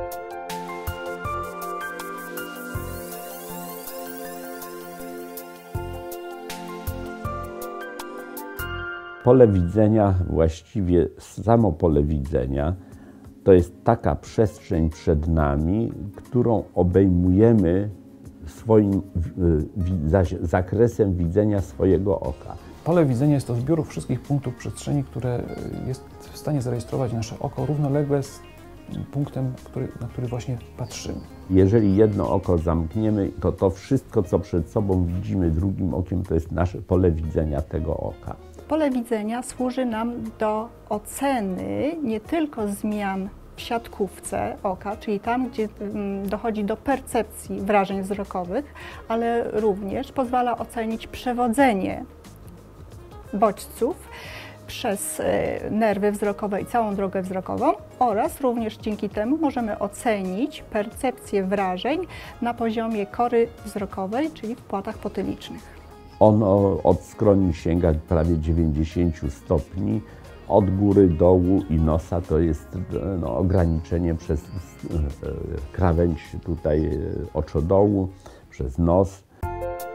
Pole widzenia, właściwie samo pole widzenia, to jest taka przestrzeń przed nami, którą obejmujemy swoim zakresem widzenia swojego oka. Pole widzenia jest to zbiór wszystkich punktów przestrzeni, które jest w stanie zarejestrować nasze oko równolegle z punktem, na który właśnie patrzymy. Jeżeli jedno oko zamkniemy, to wszystko, co przed sobą widzimy drugim okiem, to jest nasze pole widzenia tego oka. Pole widzenia służy nam do oceny nie tylko zmian w siatkówce oka, czyli tam, gdzie dochodzi do percepcji wrażeń wzrokowych, ale również pozwala ocenić przewodzenie bodźców przez nerwy wzrokowe i całą drogę wzrokową oraz również dzięki temu możemy ocenić percepcję wrażeń na poziomie kory wzrokowej, czyli w płatach potylicznych. Ono od skroni sięga prawie 90 stopni, od góry, dołu i nosa to jest ograniczenie przez krawędź tutaj oczodołu, przez nos.